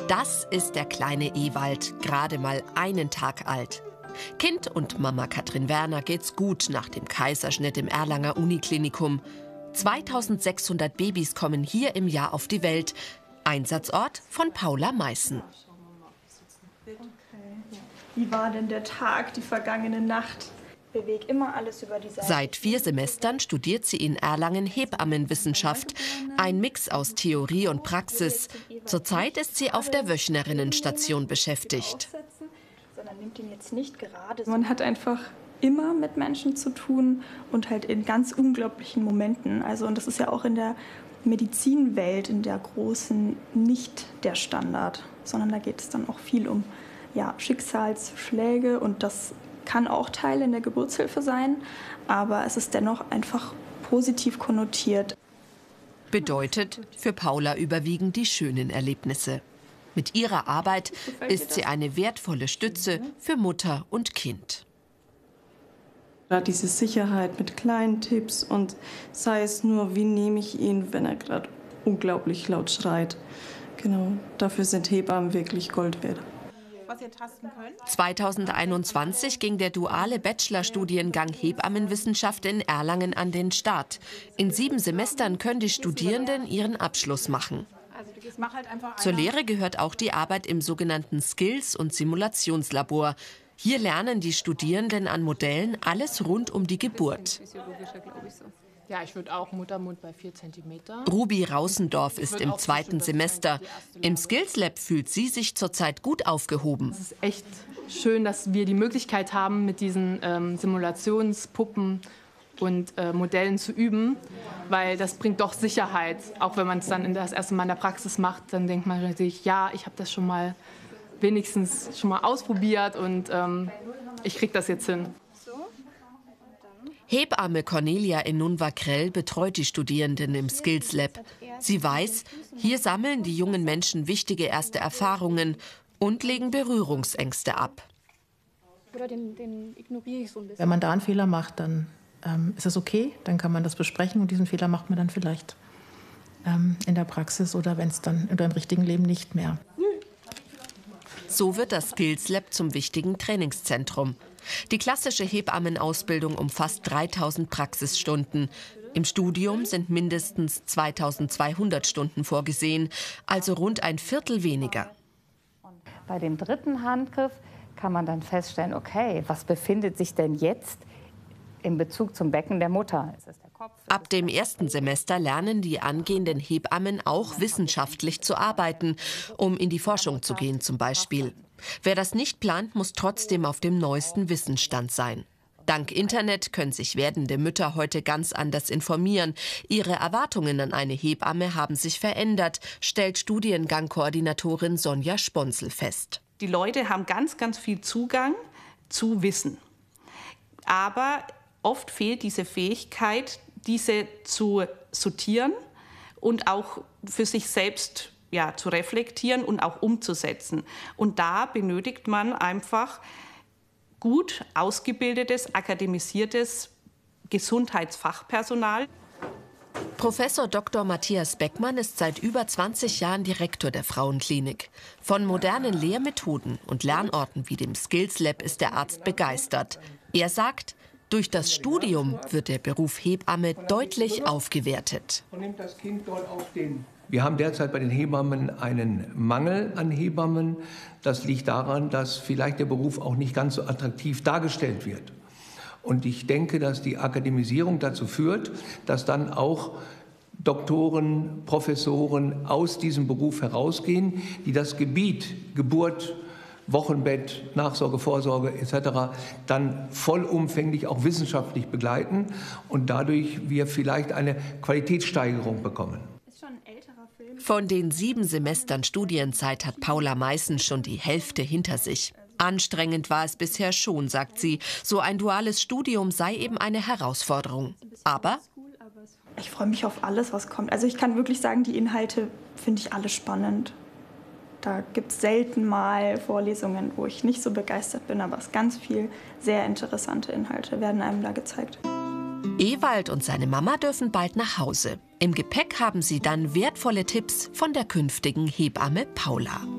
Das ist der kleine Ewald, gerade mal einen Tag alt. Kind und Mama Katrin Werner geht's gut nach dem Kaiserschnitt im Erlanger Uniklinikum. 2600 Babys kommen hier im Jahr auf die Welt. Einsatzort von Paula Meißen. Wie war denn der Tag, die vergangene Nacht? Beweg immer alles über die Seite. Seit 4 Semestern studiert sie in Erlangen Hebammenwissenschaft. Ein Mix aus Theorie und Praxis. Zurzeit ist sie auf der Wöchnerinnenstation beschäftigt. Man hat einfach immer mit Menschen zu tun und halt in ganz unglaublichen Momenten. Also, und das ist ja auch in der Medizinwelt, in der großen, nicht der Standard, sondern da geht es dann auch viel um Schicksalsschläge, und das kann auch Teil in der Geburtshilfe sein, aber es ist dennoch einfach positiv konnotiert. Bedeutet für Paula überwiegend die schönen Erlebnisse. Mit ihrer Arbeit ist sie eine wertvolle Stütze für Mutter und Kind. Gerade diese Sicherheit mit kleinen Tipps, und sei es nur, wie nehme ich ihn, wenn er gerade unglaublich laut schreit. Genau, dafür sind Hebammen wirklich Gold wert. 2021 ging der duale Bachelorstudiengang Hebammenwissenschaft in Erlangen an den Start. In 7 Semestern können die Studierenden ihren Abschluss machen. Zur Lehre gehört auch die Arbeit im sogenannten Skills- und Simulationslabor. Hier lernen die Studierenden an Modellen alles rund um die Geburt. Ja, ich würde auch Muttermund bei 4 cm. Ruby Rausendorf ist im 2. Semester. Im Skills Lab fühlt sie sich zurzeit gut aufgehoben. Es ist echt schön, dass wir die Möglichkeit haben, mit diesen Simulationspuppen und Modellen zu üben, weil das bringt doch Sicherheit. Auch wenn man es dann das erste Mal in der Praxis macht, dann denkt man sich, ja, ich habe das wenigstens schon mal ausprobiert und ich kriege das jetzt hin. Hebamme Cornelia Enunwa-Krell betreut die Studierenden im Skills Lab. Sie weiß, hier sammeln die jungen Menschen wichtige erste Erfahrungen und legen Berührungsängste ab. Wenn man da einen Fehler macht, dann ist es okay, dann kann man das besprechen, und diesen Fehler macht man dann vielleicht in der Praxis oder wenn es dann in deinem richtigen Leben nicht mehr. So wird das Skills Lab zum wichtigen Trainingszentrum. Die klassische Hebammenausbildung umfasst 3000 Praxisstunden. Im Studium sind mindestens 2200 Stunden vorgesehen, also rund ein Viertel weniger. Bei dem 3. Handgriff kann man dann feststellen, okay, was befindet sich denn jetzt in Bezug zum Becken der Mutter? Ist es der Kopf? Ab dem 1. Semester lernen die angehenden Hebammen auch wissenschaftlich zu arbeiten, um in die Forschung zu gehen zum Beispiel. Wer das nicht plant, muss trotzdem auf dem neuesten Wissensstand sein. Dank Internet können sich werdende Mütter heute ganz anders informieren. Ihre Erwartungen an eine Hebamme haben sich verändert, stellt Studiengangkoordinatorin Sonja Sponsel fest. Die Leute haben ganz, ganz viel Zugang zu Wissen. Aber oft fehlt diese Fähigkeit, diese zu sortieren und auch für sich selbst zu reflektieren und auch umzusetzen. Und da benötigt man einfach gut ausgebildetes, akademisiertes Gesundheitsfachpersonal. Professor Dr. Matthias Beckmann ist seit über 20 Jahren Direktor der Frauenklinik. Von modernen Lehrmethoden und Lernorten wie dem Skills Lab ist der Arzt begeistert. Er sagt, durch das Studium wird der Beruf Hebamme deutlich aufgewertet. Wir haben derzeit bei den Hebammen einen Mangel an Hebammen. Das liegt daran, dass vielleicht der Beruf auch nicht ganz so attraktiv dargestellt wird. Und ich denke, dass die Akademisierung dazu führt, dass dann auch Doktoren, Professoren aus diesem Beruf herausgehen, die das Gebiet Geburt, Wochenbett, Nachsorge, Vorsorge etc. dann vollumfänglich auch wissenschaftlich begleiten und dadurch wir vielleicht eine Qualitätssteigerung bekommen. Von den 7 Semestern Studienzeit hat Paula Meißen schon die Hälfte hinter sich. Anstrengend war es bisher schon, sagt sie. So ein duales Studium sei eben eine Herausforderung. Aber ich freue mich auf alles, was kommt. Also ich kann wirklich sagen, die Inhalte finde ich alle spannend. Da gibt es selten mal Vorlesungen, wo ich nicht so begeistert bin, aber es ganz viel sehr interessante Inhalte werden einem da gezeigt. Ewald und seine Mama dürfen bald nach Hause. Im Gepäck haben sie dann wertvolle Tipps von der künftigen Hebamme Paula.